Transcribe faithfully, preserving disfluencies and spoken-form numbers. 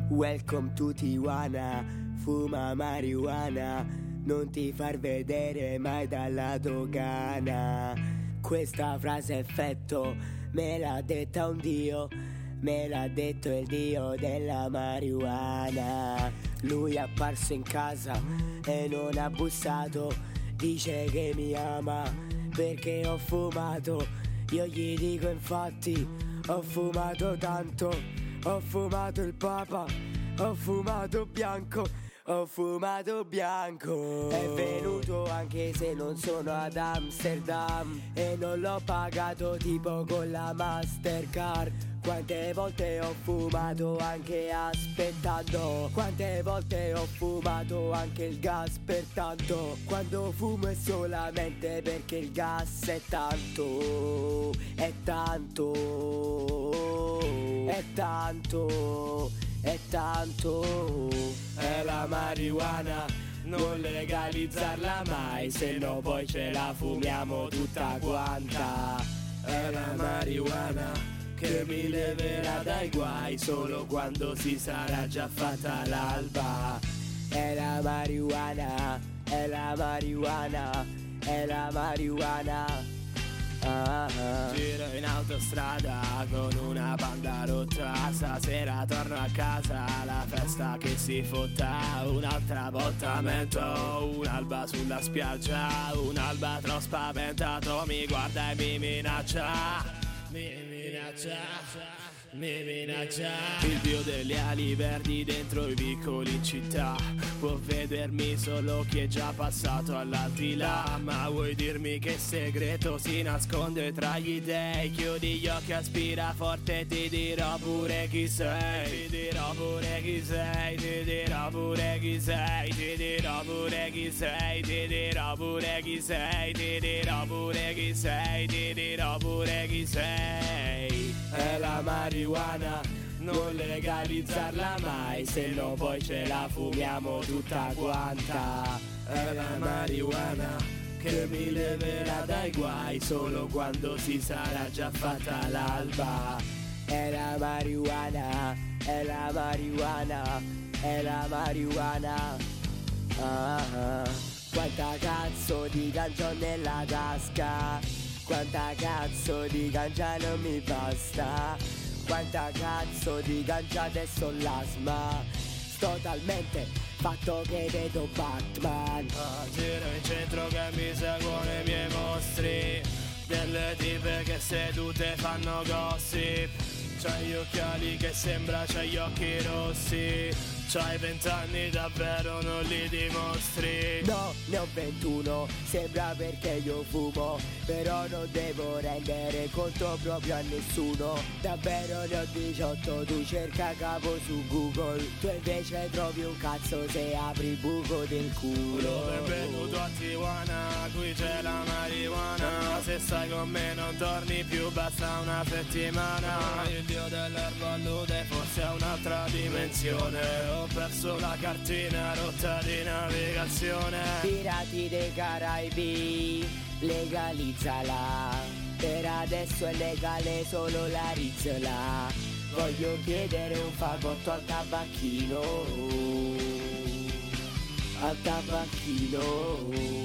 Welcome to Tijuana, fuma marijuana, non ti far vedere mai dalla dogana. Questa frase effetto me l'ha detta un dio, me l'ha detto il dio della marijuana. Lui è apparso in casa e non ha bussato, dice che mi ama perché ho fumato. Io gli dico infatti ho fumato tanto, ho fumato il papa, ho fumato bianco, ho fumato bianco. È venuto anche se non sono ad Amsterdam e non l'ho pagato tipo con la Mastercard. Quante volte ho fumato anche aspettando, quante volte ho fumato anche il gas per tanto. Quando fumo è solamente perché il gas è tanto, è tanto, è tanto, è tanto. È la marijuana, non legalizzarla mai, se no poi ce la fumiamo tutta quanta. È la marijuana che mi leverà dai guai solo quando si sarà già fatta l'alba. È la marijuana, è la marijuana, è la marijuana. Ah, ah. Giro in autostrada con una banda rotta, stasera torno a casa, la festa che si fotta. Un'altra appuntamento, un'alba sulla spiaggia, un albatro spaventato mi guarda e mi minaccia. Mi minaccia, mi minaccia. Il dio delle ali verdi dentro i vicoli in città, può vedermi solo chi è già passato all'aldilà. Ma vuoi dirmi che segreto si nasconde tra gli dei? Chiudi gli occhi, aspira forte, ti dirò pure chi sei. Ti dirò pure chi sei, ti dirò pure chi sei, ti dirò pure chi sei, ti dirò pure chi sei, ti dirò pure chi sei, ti dirò pure chi sei. È la marijuana, non legalizzarla mai, se no poi ce la fumiamo tutta quanta. È la marijuana che mi leverà dai guai solo quando si sarà già fatta l'alba. È la marijuana, è la marijuana, è la marijuana. Ah, ah. Quanta cazzo di ganja ho nella tasca, quanta cazzo di ganja non mi basta. Quanta cazzo di ganja adesso ho l'asma, sto talmente fatto che vedo Batman. Ah, giro in centro che mi seguono i miei mostri, delle tipe che sedute fanno gossip. C'hai gli occhiali che sembra c'hai gli occhi rossi. C'hai vent'anni davvero non li dimostri. No, ne ho ventuno, sembra perché io fumo, però non devo rendere conto proprio a nessuno. Davvero ne ho diciotto, tu cerca capo su Google, tu invece trovi un cazzo se apri il buco del culo. Benvenuto a Tijuana, qui c'è la marijuana, se stai con me non torni più, basta una settimana. Il dio dell'erba allude forse a un'altra dimensione, ho perso la cartina rotta di navigazione. Pirati dei Caraibi, legalizzala, per adesso è legale solo la rizzola. Voglio chiedere un fagotto al tabacchino, al tabacchino.